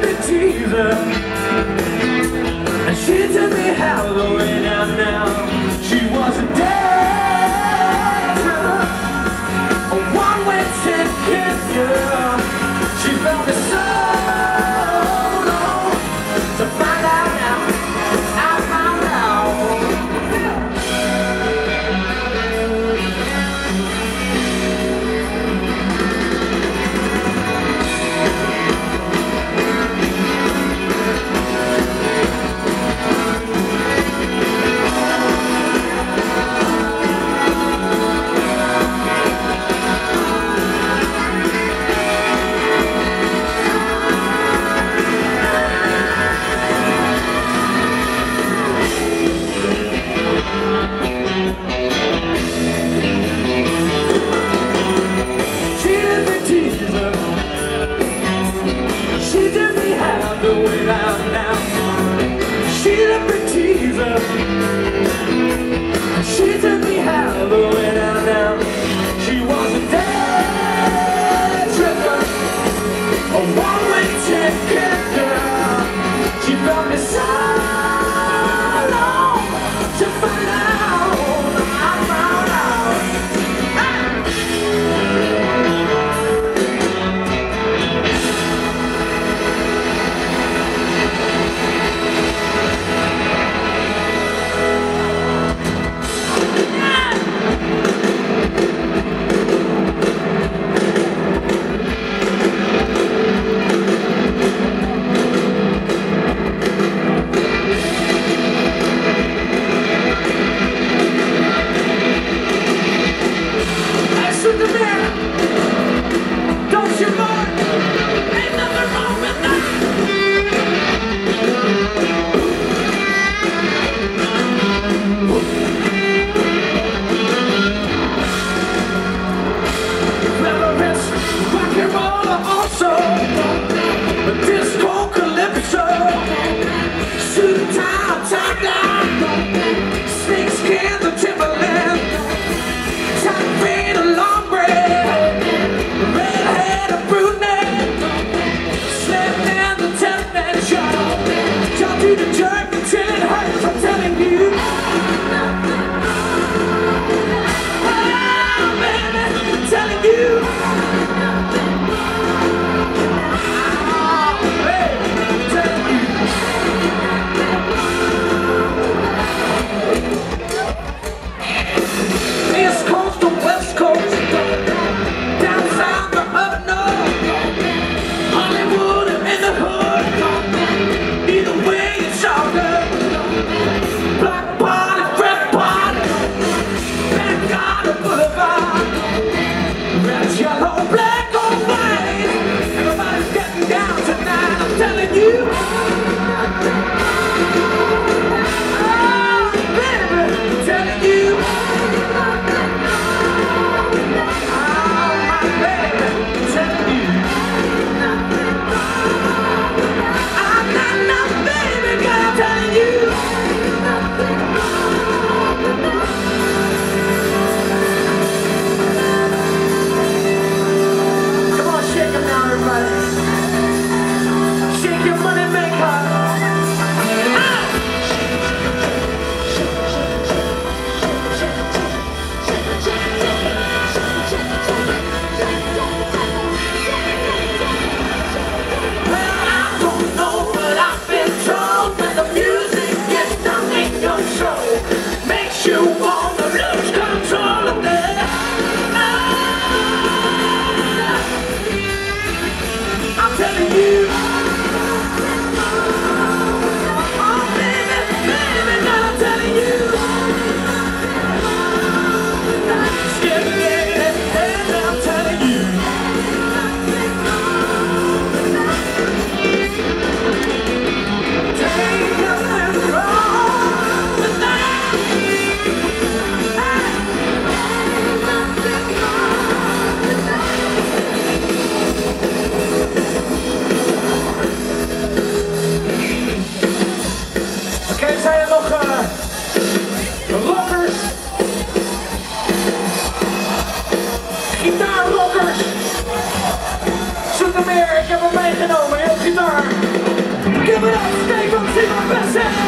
me teaser, and she took me all the way down now. She was a dancer, a one-way ticket girl. She felt me so long to find out now. I found out. She let me tease her. She took me all the way down now. She was a day tripper, a one-way ticket girl. She felt me so long to find out. I found out. Don't you mind? Ain't nothing wrong with that. Reverence, rock and roll also, but disco calypso, suit and tie down, snakeskin, the Timberland, top fade, a long braid, red-headed brunette, slim and the ten-man shot, jump to the jerk until it hurts. I'm telling you, oh baby, I'm telling you, oh baby, I'm telling you. East Coast to West Coast, down south or up north, Hollywood or in the hood, either way it's all good. Black party, red party, Vanguard Boulevard, red, yellow, black or white, everybody's getting down tonight. I'm telling you, oh baby, I'm telling you. Gitaarrockers! Zoek hem meer, ik heb hem meegenomen, heel gitaar! Give it up, stay from see my best.